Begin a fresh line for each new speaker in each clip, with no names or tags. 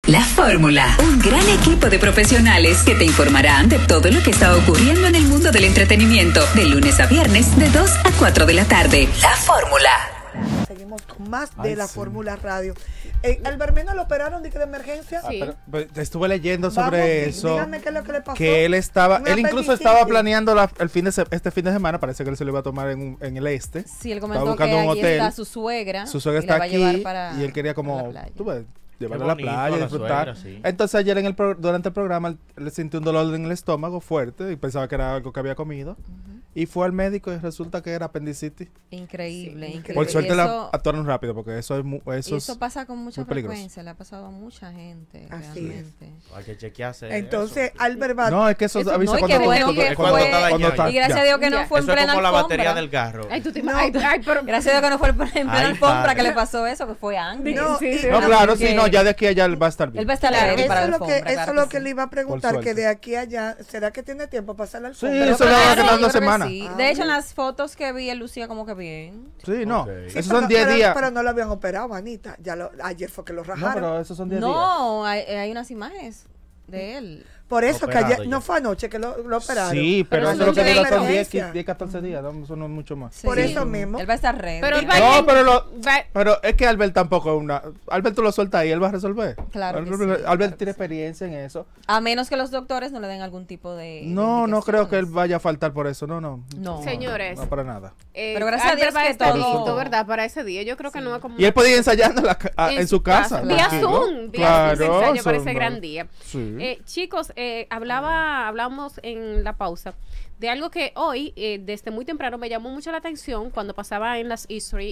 La Fórmula, un gran equipo de profesionales que te informarán de todo lo que está ocurriendo en el mundo del entretenimiento, de lunes a viernes, de 2 a 4 de la tarde. La Fórmula.
Seguimos con más de la Fórmula Radio. Al Bermeno lo operaron de emergencia.
Sí.
Pero estuve leyendo sobre eso.
Díganme qué es lo que le pasó.
Que él incluso
apendicitis.
estaba planeando este fin de semana. Parece que él se lo iba a tomar en el este.
Sí, él
Estaba
comentó que
buscando un
aquí
hotel.
está su suegra.
Su suegra
y la
está
va a llevar
aquí
para
y él quería
la
como
playa.
llevarlo a la
bonito,
playa,
la
disfrutar.
suegra, sí.
Entonces ayer durante el programa él le sintió un dolor en el estómago fuerte y pensaba que era algo que había comido. Y fue al médico y resulta que era apendicitis.
Increíble, increíble.
Por suerte
Y
la
eso-
actuaron rápido porque eso
y eso pasa con mucha
muy peligroso.
frecuencia, le ha pasado a mucha gente.
Así
realmente.
Hay que chequearse.
Entonces, Albert va.
No, es que eso avisa
no, y
cuando
qué bueno que
cuando
fue.
está dañado.
está-
Y gracias a Dios que no
Ya.
fue en
Eso es
plena
como la
alfombra.
batería del carro.
Ay, tú te
No.
pero
Gracias a Dios que no fue en plena
Ay,
alfombra
padre.
que le pasó eso, que fue antes.
No,
Sí,
y-
sí.
No, claro,
Porque
sí, no, ya de aquí a allá él va a estar bien.
Él va a estar
Claro,
ready
Eso
para
es
la
lo que,
alfombra.
eso es
claro
lo que
sí.
le iba a preguntar,
suerte.
que de aquí a allá, ¿será que tiene tiempo para pasar la
Sí,
alfombra?
eso
Pero
le va a
claro,
quedar
yo
2
creo que
semanas.
sí.
Ah,
De hecho,
bien.
en las fotos que vi, él lucía como que bien.
Sí, no.
Ok.
Esos
pero-
son 10
pero-
días.
Pero no lo habían operado, Anita. Ayer fue que lo
No,
rajaron.
pero esos son 10 días.
No, hay unas imágenes de él.
Por eso que
Operado
ayer,
ya.
no fue anoche que lo operaron.
Sí, pero
Pero
eso es lo que
son
dura
de
son 10,
emergencia.
14 días, no, eso no es mucho más.
Sí.
Por eso mismo.
Él va a estar ready.
Pero él va
No,
a-
pero pero es que Albert tampoco es una... Albert tú lo sueltas y él va a resolver.
Claro que
Albert,
sí,
Albert
claro que
tiene
sí.
experiencia en eso.
A menos que los doctores no le den algún tipo de.
No, no creo que él
indicaciones.
vaya a faltar por eso, no.
No.
Señores.
No, para nada.
Pero gracias a Dios
va a
que
estar
todo-
listo, ¿verdad? Para ese día. Yo creo que no es como.
Y él podía ir ensayando en su casa.
Vía
tranquilo.
Zoom. Vía Zoom, ensayo para
eso
ese
no-
gran día.
Sí.
Chicos, hablábamos en la pausa de algo que hoy, desde muy temprano, me llamó mucho la atención cuando pasaba en las history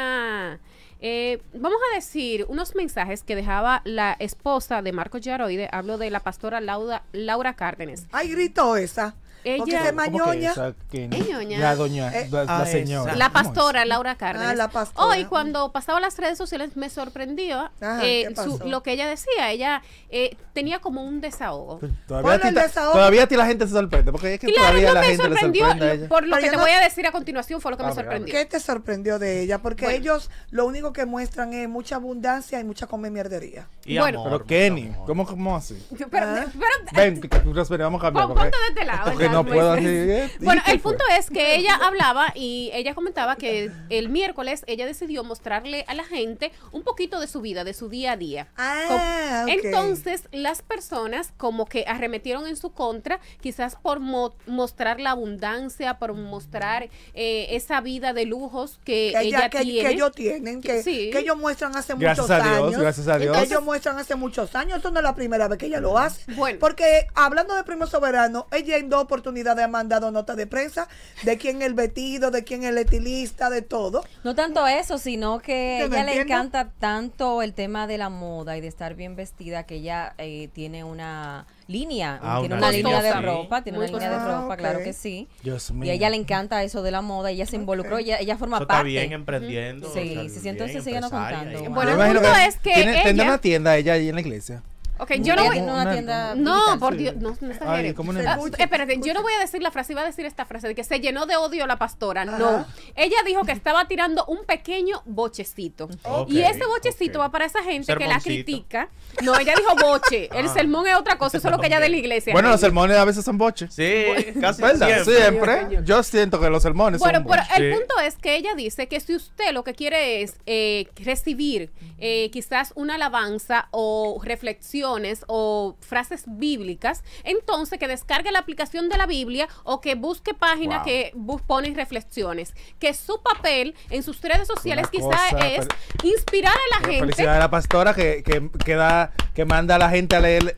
vamos a decir, unos mensajes que dejaba la esposa de Marcos Yaroide. Hablo de la pastora Laura Cárdenas.
Ay, gritó esa. Porque
Ella-
se
¿Cómo que
mañoña.
esa? ¿Quién?
Es ñoña.
La doña, la
Ah,
señora.
esa.
La
¿Cómo es?
pastora Laura Cárdenas.
Ah, la pastora.
Hoy, cuando pasaba las redes sociales, me sorprendió
Ajá, ¿qué pasó?
lo que ella decía. Ella tenía como un desahogo.
Todavía,
Ponle el desahogo.
todavía a ti la gente se sorprende. Porque es que
Claro,
todavía
no
la
me
gente le
sorprendió.
sorprende a ella.
Por lo
Pero
que
yo
te
no-
voy a decir a continuación fue lo que me
Abre, abre.
sorprendió.
¿Qué te sorprendió de ella? Porque
Bueno.
ellos lo único que muestran es mucha abundancia y mucha come mierdería.
Y
Bueno.
amor,
Pero Kenny,
mucho amor.
¿cómo así?
Pero,
Ah.
Ven, Rosemary, vamos a cambiar.
Ponte de este lado.
porque no
¿verdad?
puedo
Moisés?
así.
Bueno,
¿Y qué
el
fue?
punto es que ella hablaba y ella comentaba que el miércoles ella decidió mostrarle a la gente un poquito de su vida, de su día a día.
Ah, ok.
Entonces, las personas como que arremetieron en su contra, quizás por mostrar la abundancia, por mostrar esa vida de lujos que ella tiene.
que ellos tienen, que
Sí.
que ellos muestran hace
Gracias
muchos
a Dios,
años.
gracias a Dios.
Que ellos muestran hace muchos años. Esto no es la primera vez que ella lo hace.
Bueno.
Porque hablando de Primo Soberano, ella en 2 oportunidades ha mandado notas de prensa de quién es el vestido, de quién es el estilista, de todo.
No tanto eso, sino que
Yo no
ella le
entiendo.
encanta tanto el tema de la moda y de estar bien vestida, que ella tiene una línea,
Ah,
tiene
una
una línea de
línea, sí.
ropa, tiene
Muy
una línea de
costosa.
ropa,
Ah,
claro
ok.
que sí.
Dios
Y
mío.
a ella le encanta eso de la moda, ella se involucró, ella forma
Eso está
parte.
bien emprendiendo.
Sí,
o sea,
sí, sí, entonces
bien
síguenos
empresaria
contando.
y-
Bueno,
Yo
el
imagino
punto es que
tendrá
ella-
una tienda ella ahí en la iglesia.
Ok, yo no
Ella
voy...
tiene una
no,
tienda
No,
digital.
por
sí.
Dios, no
Ay,
exageres.
¿cómo no?
Espérate, yo no voy a decir la frase, iba a decir esta frase de que se llenó de odio la pastora. No, ella dijo que estaba tirando un pequeño bochecito.
Ok,
Y ese bochecito
ok.
va para esa gente que la
Sermoncito.
critica. No, ella dijo boche. El sermón es otra cosa, eso es lo que ella de la iglesia.
Bueno, los sermones a veces son boches.
Sí, casi
¿Verdad?
siempre.
Siempre. Yo siento que los sermones
Bueno,
son
pero
boches.
el
Sí.
punto es que ella dice que si usted lo que quiere es recibir quizás una alabanza o reflexiones o frases bíblicas, entonces que descargue la aplicación de la Biblia o que busque páginas
Wow.
que ponen reflexiones. Que su papel en sus redes sociales
Una
quizás
cosa,
es inspirar a la
Pero
gente.
felicidades a la pastora que manda a la gente a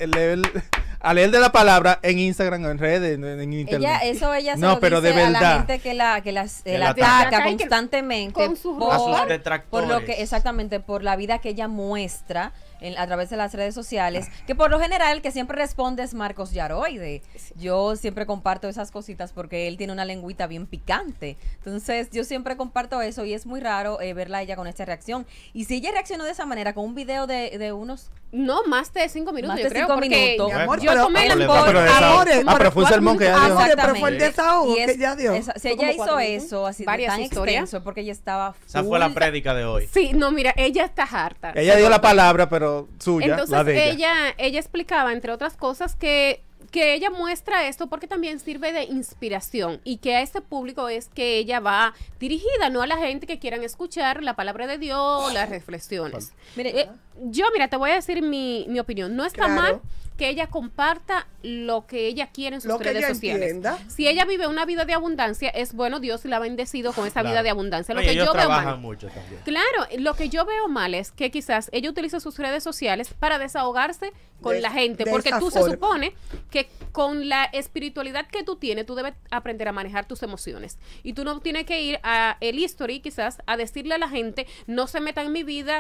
leer de la palabra en Instagram, en redes, en internet.
Ella se
No,
lo
pero
dice
de
a la
verdad.
gente que la
la
ataca
ataca y que-
constantemente
con sus
A sus
por
detractores.
lo que exactamente por la vida que ella muestra a través de las redes sociales, que por lo general el que siempre responde es Marcos Yaroide. Yo siempre comparto esas cositas porque él tiene una lengüita bien picante. Entonces yo siempre comparto eso y es muy raro verla a ella con esta reacción. Y si ella reaccionó de esa manera con un video de unos...
No, más de 5 minutos,
Más
yo
de
creo,
5
porque
minutos.
Mi amor,
yo
pero-
tomé la
pero-
por-
pero esa-
Amores,
pero fue un sermón que ella dio.
Amores, pero fue el
Exactamente.
desahogo
Y
que ella dio.
si ella
como
hizo
4 minutos.
eso así de
Varias
tan
historias.
extenso porque ella estaba
Esa fue la
full-
prédica de hoy.
Sí, no, mira, ella está harta.
Ella dio la palabra, pero pero suya,
Entonces
la de ella.
ella explicaba, entre otras cosas, que ella muestra esto porque también sirve de inspiración y que a este público es que ella va dirigida, no a la gente que quieran escuchar la palabra de Dios, las reflexiones.
Mire,
Mira, te voy a decir mi opinión. No está
Claro.
mal que ella comparta lo que ella quiere en sus
Lo que
redes
ella
sociales.
entienda.
Si ella vive una vida de abundancia, es bueno, Dios la ha bendecido con esa vida
Claro.
de abundancia. Lo
Oye,
que
ellos
yo veo
trabajan
mal.
mucho también.
Claro, lo que yo veo mal es que quizás ella utiliza sus redes sociales para desahogarse con
De-
la gente,
de
porque
esa
tú se
forma.
supone que con la espiritualidad que tú tienes, tú debes aprender a manejar tus emociones. Y tú no tienes que ir a el history quizás a decirle a la gente, no se metan en mi vida,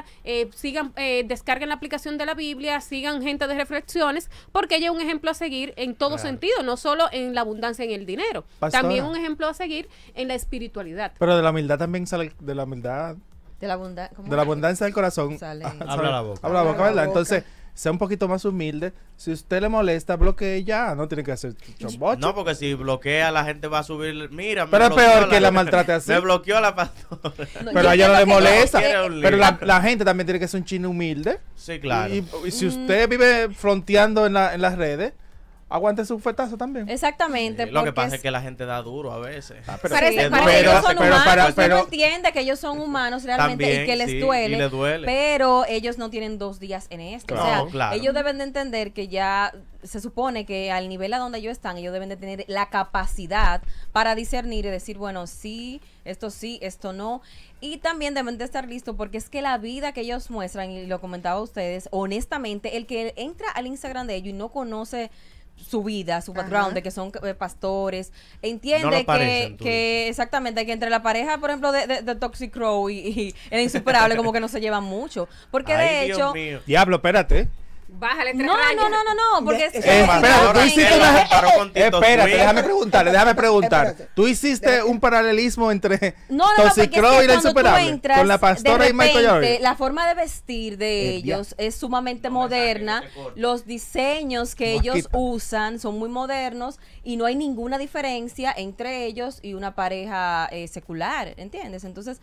descarguen la aplicación de la Biblia, sigan gente de reflexiones, porque ella es un ejemplo a seguir en todo
Claro.
sentido, no solo en la abundancia en el dinero,
Pastora.
también un ejemplo a seguir en la espiritualidad.
Pero de la humildad también sale, de la humildad,
de la abundancia.
de la abundancia del corazón.
Sale.
Habla la boca.
Habla la boca,
Habla la
¿verdad?
boca.
Entonces, sea un poquito más humilde. Si usted le molesta, bloquee ya. No tiene que hacer chombocho.
No, porque si bloquea, la gente va a subir. Mira, me
Pero es
bloqueó
peor que la maltrate así.
Me bloqueó a la pastora.
Pero a ella no le molesta.
quiere un
Pero
lío.
la gente también tiene que ser un chino humilde.
Sí, claro.
Y si usted vive fronteando en las redes, aguante su fuetazo también.
Exactamente.
Sí, lo que
porque
pasa es que la gente da duro a veces.
pero-
Parece-
Sí,
parece
porque
que
ellos
no
son
pero-
humanos,
pero-
uno entiende que ellos son humanos realmente
También,
y que les
sí,
duele,
y les duele.
pero ellos no tienen 2 días en esto.
Claro,
o sea,
claro.
ellos deben de entender que ya se supone que al nivel a donde ellos están, ellos deben de tener la capacidad para discernir y decir, bueno, sí, esto no. Y también deben de estar listos porque es que la vida que ellos muestran, y lo comentaba ustedes, honestamente, el que entra al Instagram de ellos y no conoce su vida, su background,
Ajá.
de que son pastores,
No
entiende
lo parecen, tú
que exactamente, que entre la pareja, por ejemplo, de Toxic Crow y el Insuperable, como que no se llevan mucho. Porque
Ay,
de
Dios
hecho...
mío.
Diablo, espérate.
Bájale tres
No,
rayas.
no, porque es
Espérate, tú
Él
hiciste
la
una...
comparó con Tito
Espérate,
Swift.
déjame preguntar.
Espérate.
Tú hiciste un paralelismo entre
No,
Toxic
porque es
Crow
que
y la
cuando tú
Insuperable.
entras,
Con la pastora
de
y Michael
repente,
Jordan.
la forma de vestir de ellos es sumamente moderna. Los diseños que ellos
Mosquita.
usan son muy modernos y no hay ninguna diferencia entre ellos y una pareja secular, ¿entiendes? Entonces,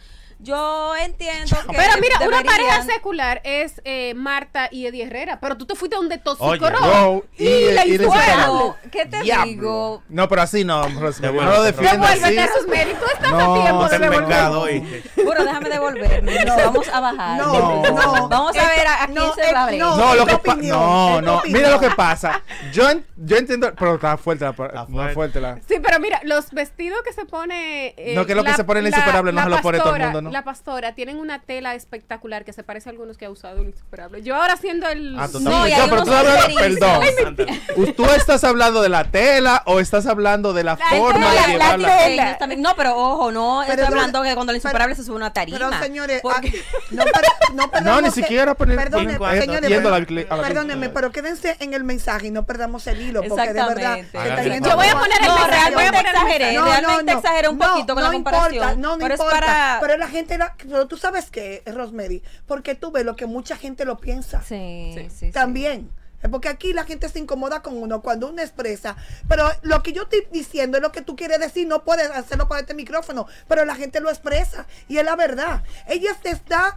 yo entiendo que
Pero mira, una
deberían-
pareja secular es Marta y Eddie Herrera, pero tú te fuiste donde Toxic
Oye,
Crow
Crow
y
y
la
la
Insuperable.
Bueno, ¿qué te
Diablo.
digo?
No, pero así no, Rosemary, no
Devuélvete,
lo defiendas así.
Devuélvete a sus méritos, estás
No,
a tiempo de
Ten
devolver.
pecado, ¿oíste?
Bueno, déjame devolverme. Vamos a bajar.
No.
Vamos a ver a quién
No,
se va a abrir.
No,
es
lo
tu
que
opinión,
no,
es tu
no,
opinión.
mira lo que pasa. Yo entiendo, pero está fuerte
Está
más fuerte la.
Sí, pero mira, los vestidos que se pone...
No, que lo que se pone en la Insuperable no se lo pone todo el mundo, ¿no?
La pastora tienen una tela espectacular que se parece a algunos que ha usado el Insuperable. Yo ahora haciendo el...
Ah, tú
No, y
también.
hay
pero
unos
tú hablas,
fronterizos.
perdón. ¿Tú estás hablando de la tela o estás hablando de la forma
No,
de
la
llevarla?
tela también. No, pero ojo, no
Pero
estoy
no-
hablando que cuando el insuperable se sube a una tarima.
Pero señores,
Porque-
no,
No,
perdamos
ni
que-
siquiera poner-
perdone,
poner-
señores,
yendo
pero-
a la-
perdónenme, pero quédense en el mensaje y no perdamos el hilo, porque de verdad
Exactamente.
se está
Háganle
yendo
Yo voy a
como-
poner el
No,
mensaje, voy a
realmente
poner el
exageré,
mensaje.
realmente exageré un poquito con la comparación.
Importa, no
pero
importa,
es para...
pero la gente, pero tú sabes qué, Rosemary, porque tú ves lo que mucha gente lo piensa.
Sí.
También. Porque aquí la gente se incomoda con uno cuando uno expresa. Pero lo que yo estoy diciendo es lo que tú quieres decir. No puedes hacerlo por este micrófono. Pero la gente lo expresa. Y es la verdad. Ella se está...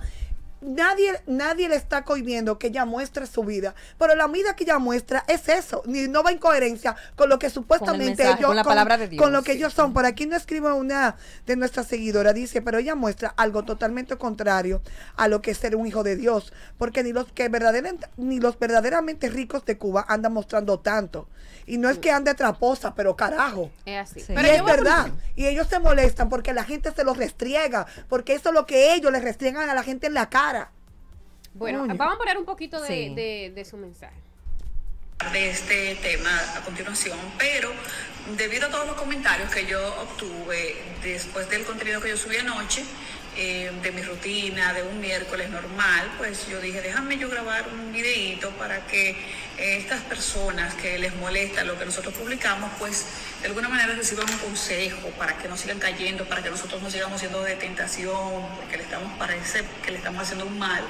Nadie le está cohibiendo que ella muestre su vida. Pero la vida que ella muestra es eso. Ni no va en coherencia con lo que supuestamente
mensaje, con la palabra de Dios,
con lo que
sí,
ellos son. Por aquí no escribe una de nuestras seguidoras. Dice, pero ella muestra algo totalmente contrario a lo que es ser un hijo de Dios. Porque ni los verdaderamente ricos de Cuba andan mostrando tanto. Y no es que ande traposa, pero carajo.
Es así.
Sí.
Pero
Y
yo
es
voy a
verdad.
poner-
Y ellos se molestan porque la gente se los restriega. Porque eso es lo que ellos les restriegan a la gente en la cara.
Bueno,
Coño.
vamos a poner un poquito
Sí.
de su mensaje.
De este tema a continuación, pero debido a todos los comentarios que yo obtuve después del contenido que yo subí anoche, de mi rutina, de un miércoles normal, pues yo dije, déjame yo grabar un videíto para que estas personas que les molesta lo que nosotros publicamos, pues de alguna manera reciban un consejo para que no sigan cayendo, para que nosotros no sigamos siendo de tentación, porque parece que le estamos haciendo un mal.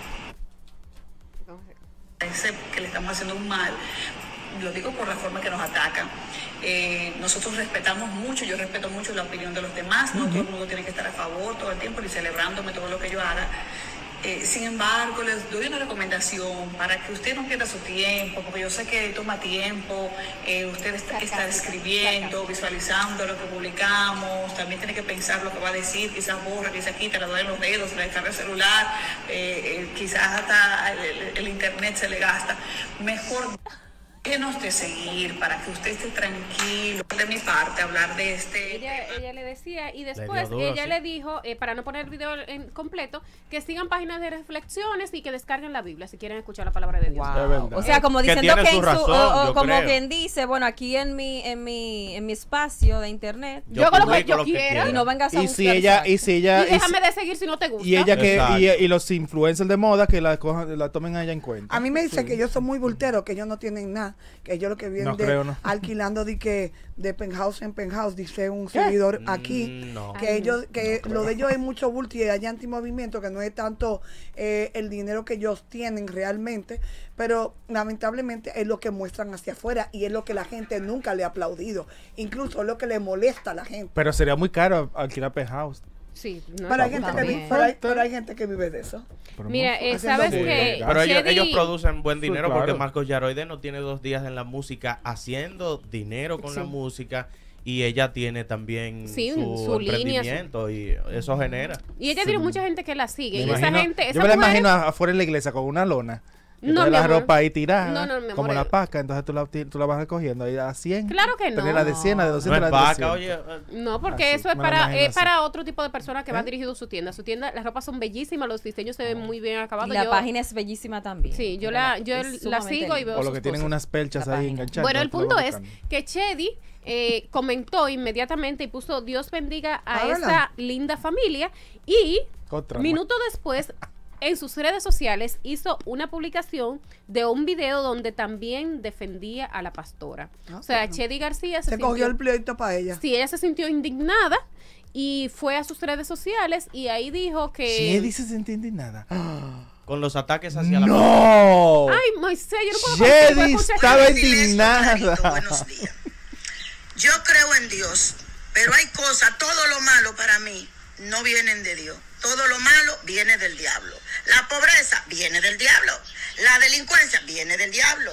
Parece que le estamos haciendo un mal, lo digo por la forma que nos atacan. Nosotros respetamos mucho, yo respeto mucho la opinión de los demás, no todo el mundo tiene que estar a favor todo el tiempo ni celebrándome todo lo que yo haga. Sin embargo, les doy una recomendación para que usted no pierda su tiempo, porque yo sé que toma tiempo, usted está escribiendo, visualizando lo que publicamos, también tiene que pensar lo que va a decir, quizás borra, quizás quita, le duelen los dedos, le descarga el celular, quizás hasta el internet se le gasta. Mejor déjenos de seguir para que usted esté tranquilo. De mi parte, hablar de este...
Ella le decía, y después
duro,
ella
sí.
le dijo, para no poner el video en completo, que sigan páginas de reflexiones y que descarguen la Biblia si quieren escuchar la palabra de Dios.
Wow.
Es verdad.
O sea, como
Que
diciendo
tiene
que
su
en su,
razón,
o
yo
como
creo.
quien dice, bueno, aquí en mi espacio de internet,
Yo hago lo que
publico
yo quiera.
y no vengas a
Y
buscar
si ella,
saco.
y si ella,
Y déjame de seguir si no te gusta.
y ella que,
Exacto.
y los influencers de moda que la cojan, la tomen allá en cuenta.
A mí me dicen que ellos son muy bulteros, que ellos no tienen nada, que ellos lo que vienen
No creo, no.
alquilando de penthouse en penthouse, dice un seguidor aquí,
No.
que ellos, que lo de ellos es mucho bulto y hay antimovimiento, que no es tanto el dinero que ellos tienen realmente, pero lamentablemente es lo que muestran hacia afuera y es lo que la gente nunca le ha aplaudido, incluso es lo que le molesta a la gente.
Pero sería muy caro alquilar penthouse.
Sí, no,
Pero hay, gente que
también.
vive, pero hay gente que vive de eso.
Pero
Mira,
no.
Haciendo
sabes
bullying.
que
Pero ellos
Chedi-
producen buen dinero
Sí,
porque
claro.
Marcos Yaroide no tiene 2 días en la música haciendo dinero con la
Sí.
música y ella tiene también
Sí,
su
su línea,
emprendimiento y eso genera.
y ella tiene mucha gente que la sigue.
Me
Y esa
imagino-
gente,
yo
esas
me la
mujeres-
imagino afuera de la iglesia con una lona.
No,
Entonces
mi
la
amor.
ropa ahí tirada,
No, no, mi
como
amor.
la paca, entonces tú la vas recogiendo ahí a 100.
Claro que no.
Tener la de 100, la de 200,
No es
la de
vaca,
200.
oye.
No, porque
Así,
eso es
me lo
para,
imagino
es
así.
para otro tipo de persona que va
¿Eh?
dirigido a su tienda. Su tienda, las ropas son bellísimas, los diseños se ven muy bien
Y
acabados.
la
Yo-
página es bellísima también.
Sí, yo
¿verdad?
la
Es
sigo
sumamente
y veo
O lo
sus
que tienen
cosas.
unas perchas
La
ahí
página.
enganchadas.
Bueno, el
entonces tú
punto
lo
es
vas buscando.
que Chedi comentó inmediatamente y puso Dios bendiga a
Ah,
esta
¿verdad?
linda familia y
Otra
minuto después en sus redes sociales hizo una publicación de un video donde también defendía a la pastora.
Ah,
O sea,
bueno.
Chedi García
Se cogió el pleito para ella.
sí, ella se sintió indignada y fue a sus redes sociales y ahí dijo que...
Chedi se siente indignada.
Con los ataques hacia la
¡No!
Ay, Moisés, yo no puedo
Chedi
contigo, escucha-
estaba
Buenos días,
indignada.
Pajarito, buenos días. Yo creo en Dios, pero hay cosas, todo lo malo para mí no vienen de Dios. Todo lo malo viene del diablo. La pobreza viene del diablo. La delincuencia viene del diablo.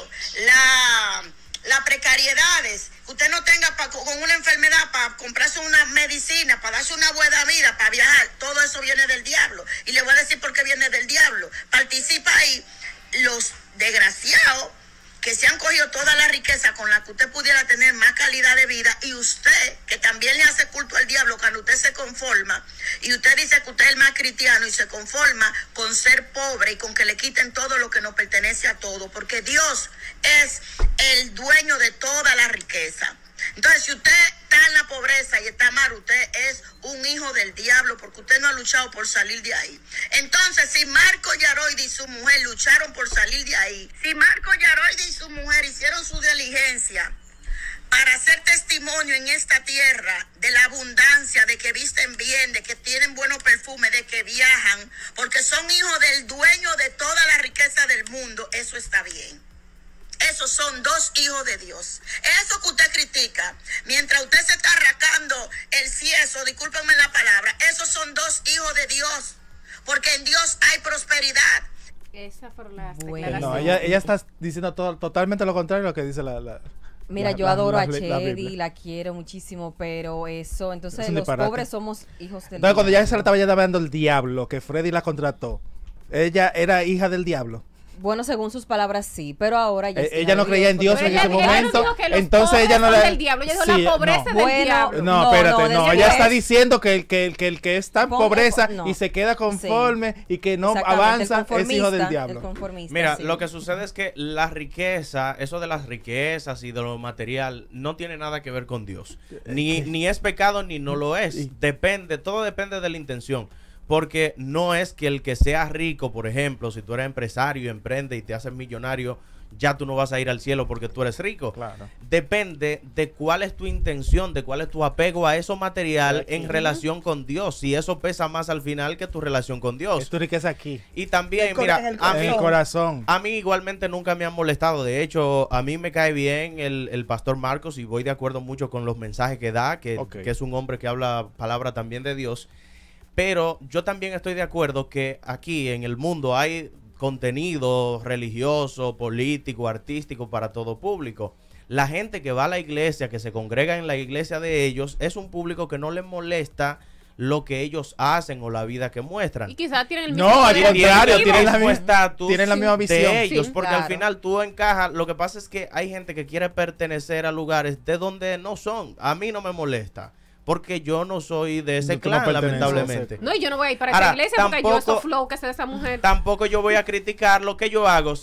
Las precariedades, usted no tenga con una enfermedad para comprarse una medicina, para darse una buena vida, para viajar, todo eso viene del diablo. Y le voy a decir por qué viene del diablo. Participa ahí los desgraciados que se han cogido toda la riqueza con la que usted pudiera tener más calidad de vida, y usted, que también le hace culto al diablo cuando usted se conforma, y usted dice que usted es el más cristiano y se conforma con ser pobre y con que le quiten todo lo que nos pertenece a todos, porque Dios es el dueño de toda la riqueza. Entonces, si usted está en la pobreza y está mal, usted es un hijo del diablo porque usted no ha luchado por salir de ahí. Entonces, si Marco Yaroide y su mujer lucharon por salir de ahí, si Marco Yaroide y su mujer hicieron su diligencia para hacer testimonio en esta tierra de la abundancia, de que visten bien, de que tienen buenos perfumes, de que viajan, porque son hijos del dueño de toda la riqueza del mundo, eso está bien. Esos son 2 hijos de Dios. Eso que usted critica, mientras usted se está arrancando el cieso, discúlpenme la palabra, esos son 2 hijos de Dios, porque en Dios hay prosperidad.
Esas fueron las
Bueno.
declaraciones.
No, ella está diciendo totalmente lo contrario a lo que dice la
Mira,
la-
yo
la-
adoro
la-
a
la
Chedi,
Biblia.
la quiero muchísimo, pero eso, entonces
Es un
los
disparate.
pobres somos hijos del
Entonces, cuando ya
diablo.
se le estaba ya dando el diablo, que Freddy la contrató, ella era hija del diablo.
Bueno, según sus palabras sí, pero ahora ya es
Ella
hija
no
de
creía en Dios
Pero
en
ella-
ese
ella no
momento.
dijo que los
Entonces
pobres
ella no
son
le.
del diablo, ella dijo
Sí,
la pobreza
no.
es del
Bueno,
diablo.
No,
No,
espérate,
no,
no,
desde
ella
que
está
es-
diciendo que el que está en
Con-
pobreza
no.
y se queda conforme y que no
Exactamente,
avanza
el
es hijo del
conformista,
diablo.
el conformista,
Mira,
sí.
lo que sucede es que la riqueza, eso de las riquezas y de lo material, no tiene nada que ver con Dios. Ni es pecado ni no lo es. Depende, todo depende de la intención. Porque no es que el que sea rico, por ejemplo, si tú eres empresario, emprende y te haces millonario, ya tú no vas a ir al cielo porque tú eres rico.
Claro.
Depende de cuál es tu intención, de cuál es tu apego a eso material en relación con Dios. Si eso pesa más al final que tu relación con Dios.
Es tu riqueza aquí,
Y también,
En el
mira,
corazón.
a
en
mí,
el corazón.
a mí igualmente nunca me han molestado. De hecho, a mí me cae bien el pastor Marcos y voy de acuerdo mucho con los mensajes que da, que
Ok.
es un hombre que habla palabra también de Dios. Pero yo también estoy de acuerdo que aquí en el mundo hay contenido religioso, político, artístico para todo público. La gente que va a la iglesia, que se congrega en la iglesia de ellos, es un público que no les molesta lo que ellos hacen o la vida que muestran.
Y quizás tienen el mismo
No, al
poder
contrario,
adquisitivo.
tienen la
mismo
misma
estatus
tienen la misma visión.
de ellos,
Sí,
porque
claro.
al final tú encajas. Lo que pasa es que hay gente que quiere pertenecer a lugares de donde no son. A mí no me molesta, porque yo no soy de ese
Tú no
clan,
perteneces a ese
lamentablemente.
No, y yo no voy a ir para
Ahora,
esa iglesia porque yo
tampoco-
esos flow que se de esa mujer.
Tampoco yo voy a criticar lo que yo hago.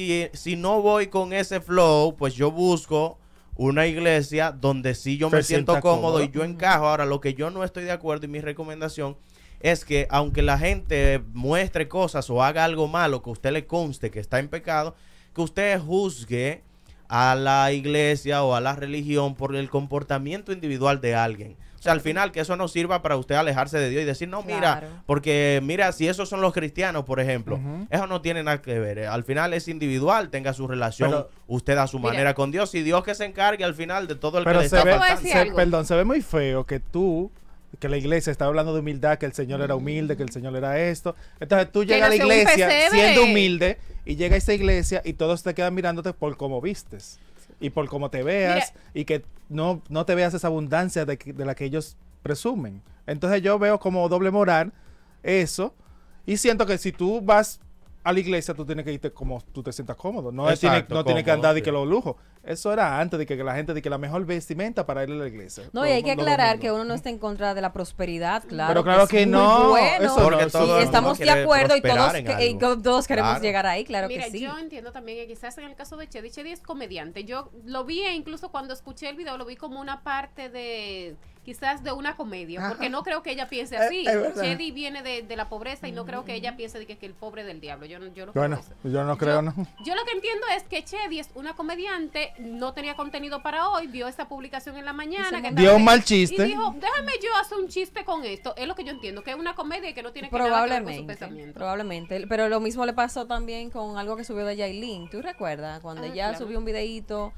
Si no voy con ese flow, pues yo busco una iglesia donde sí yo me
Se
siento
sienta
cómodo
cómodo.
y yo encajo. Ahora, lo que yo no estoy de acuerdo y mi recomendación es que aunque la gente muestre cosas o haga algo malo que a usted le conste que está en pecado, que usted juzgue a la iglesia o a la religión por el comportamiento individual de alguien. O sea, al final que eso no sirva para usted alejarse de Dios y decir, no, mira,
Claro.
porque mira, si esos son los cristianos, por ejemplo,
Ujú.
eso no tiene nada que ver. Al final es individual, tenga su relación,
Pero-
usted a su
Mira.
manera con Dios y Dios que se encargue al final de todo el que
Pero
le
se
está
ve,
Te voy a
faltando.
decir algo.
perdón, se ve muy feo que la iglesia está hablando de humildad, que el Señor era humilde, que el Señor era esto. Entonces tú llegas a la
nació un
iglesia
pesebre.
siendo humilde y llega a esa iglesia y todos te quedan mirándote por cómo vistes y por cómo te veas y que no te veas esa abundancia de la que ellos presumen. Entonces yo veo como doble moral eso y siento que si tú vas a la iglesia tú tienes que irte como tú te sientas cómodo. No tiene que
cómodo,
andar de
sí.
que los lujos. Eso era antes de que la gente de que la mejor vestimenta para ir a la iglesia.
No, y
Todo
hay que
el mundo
aclarar
domingo.
que uno no está en contra de la prosperidad, claro.
Pero claro que
es muy
no,
bueno.
eso
Porque
no,
todo
Y
el mundo
estamos de
quiere
acuerdo y
prosperar
todos,
en
que-
algo.
todos queremos
Claro.
llegar ahí, claro
Mira,
que sí.
yo entiendo también que quizás en el caso de Chedi es comediante. Yo lo vi e incluso cuando escuché el video lo vi como una parte de quizás de una comedia,
Ajá.
porque no creo que ella piense así.
Es verdad.
Chedi viene de la pobreza y no creo que ella piense de que el pobre del diablo. Yo no creo
Bueno,
eso.
yo no creo, no.
Yo lo que entiendo es que Chedi es una comediante, no tenía contenido para hoy, vio esa publicación en la mañana. Que
Dio
tal
un mal
vez-
chiste.
Y dijo, déjame yo hacer un chiste con esto. Es lo que yo entiendo, que es una comedia y que no tiene que nada que ver con su pensamiento.
Probablemente. Pero lo mismo le pasó también con algo que subió de Yailin. ¿Tú recuerdas? Cuando
Ah,
ella
claro.
subió un videíto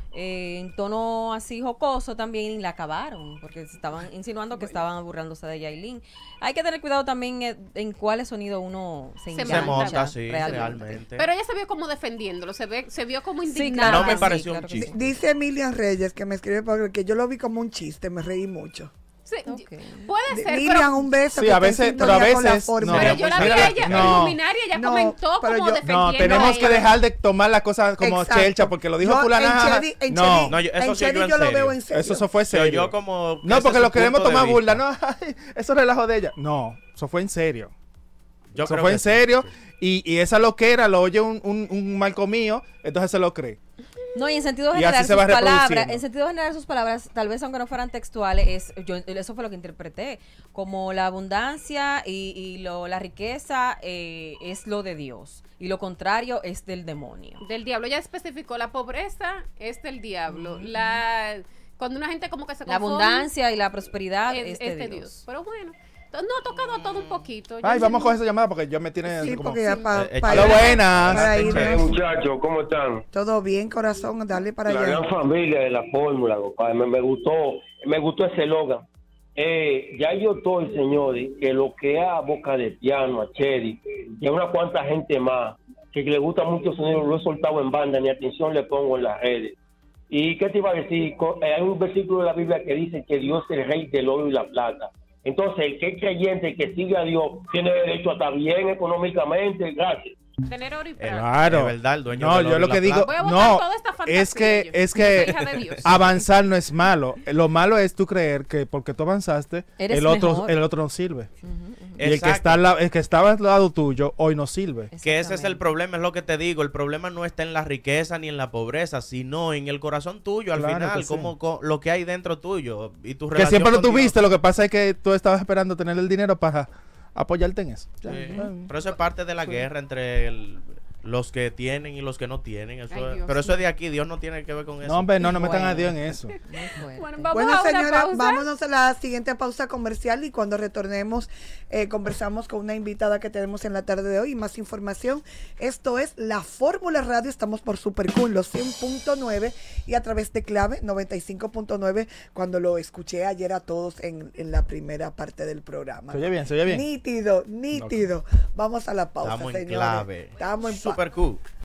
en tono así jocoso también y la acabaron. Porque se estaban insinuando que estaban burlándose de Yailin. Hay que tener cuidado también en cuáles sonidos uno se
Se
engancha.
Se monta, sí,
realmente.
realmente.
Pero ella se vio como defendiéndolo, se vio como
Sí,
indignada.
claro
No me
que
pareció un
claro que
chiste.
Dice Emilian Reyes que me escribe porque yo lo vi como un chiste, me reí mucho.
Sí,
Ok.
puede ser,
Lilian,
pero,
un beso.
Sí,
que
a
está en
veces- pero a
sintonía con la
veces
forma.
no.
pero yo la vi
Mira,
a ella,
no.
en Luminaria, ella
No,
comentó
pero
como
yo-
defendiendo.
No, tenemos
a
que
ella.
dejar de tomar las cosas como
Exacto.
chelcha porque lo dijo
Yo,
fulana.
en
jaja.
Chedi- en
No,
Chedi-
No, eso
en
sí yo
Chedi
en
yo lo
serio.
veo en serio.
eso fue
Pero
serio.
yo como que
No,
ese
porque
es
lo
su
queremos
punto de
tomar burla.
vista.
No, ay, eso es relajo de ella. No, eso fue en serio.
Yo
Eso
creo
fue
que
en
sí,
serio.
sí.
Y esa loquera lo oye un marco mío, entonces se lo cree.
No, y en sentido
Y así
general
se
sus
va
palabras,
reproduciendo.
en sentido general sus palabras, tal vez aunque no fueran textuales, eso fue lo que interpreté, como la abundancia y la riqueza es lo de Dios y lo contrario es del demonio.
Del diablo, ella especificó, la pobreza es del diablo. Cuando una gente como que se
La
confunde,
abundancia y la prosperidad
es
es de
de
Dios.
Pero bueno, no ha tocado todo un poquito.
Ay,
Yo
vamos
sí-
con esa llamada porque yo me tiene
Sí,
así como...
porque ya para
Hola,
buenas.
para irnos.
Muchachos, ¿cómo están?
Todo bien, corazón, dale para
La
allá.
gran familia de la fórmula, compadre. Me gustó ese eslogan. Ya yo estoy, señores, que lo que a Boca de Piano, a Chedi, y a una cuanta gente más, que le gusta mucho el sonido, lo he soltado en banda, ni atención le pongo en las redes. ¿Y qué te iba a decir? Hay un versículo de la Biblia que dice que Dios es el rey del oro y la plata. Entonces, el que es creyente, el que sigue a Dios, tiene derecho a estar bien económicamente. Gracias.
Tener oro y plata.
Claro.
Es verdad, el dueño
No,
del oro
yo
y
lo
la
que digo,
plata.
Voy a botar
no,
toda esta fantasía
es que,
yo.
es
Yo soy
que
hija de Dios.
avanzar no es malo. Lo malo es tú creer que porque tú avanzaste,
Eres
el otro
mejor.
no sirve. Y el que,
Exacto.
el que estaba al lado tuyo hoy no sirve.
Que ese es el
Exactamente.
problema, es lo que te digo. El problema no está en la riqueza ni en la pobreza, sino en el corazón tuyo al
Claro
final,
que sí.
como lo que hay dentro tuyo y tu
Que
relación
siempre lo
con Dios.
tuviste, lo que pasa es que tú estabas esperando tener el dinero para apoyarte en eso.
Sí. Pero eso es parte de la guerra entre Los que tienen y los que no tienen. Eso
Ay,
es-
Dios
pero eso
mío.
es de aquí. Dios no tiene que ver con eso.
No, hombre, no metan a
Bueno.
Dios en eso.
Muy fuerte.
Bueno, vamos
Bueno,
a una
señora,
pausa.
vámonos a la siguiente pausa comercial y cuando retornemos conversamos con una invitada que tenemos en la tarde de hoy y más información. Esto es La Fórmula Radio, estamos por Super Cool, los 100.9 y a través de Clave 95.9 cuando lo escuché ayer a todos en la primera parte del programa.
Se oye bien, se oye bien.
Nítido, nítido. Vamos a la pausa,
Estamos en
señores.
clave.
Estamos en
Super cool.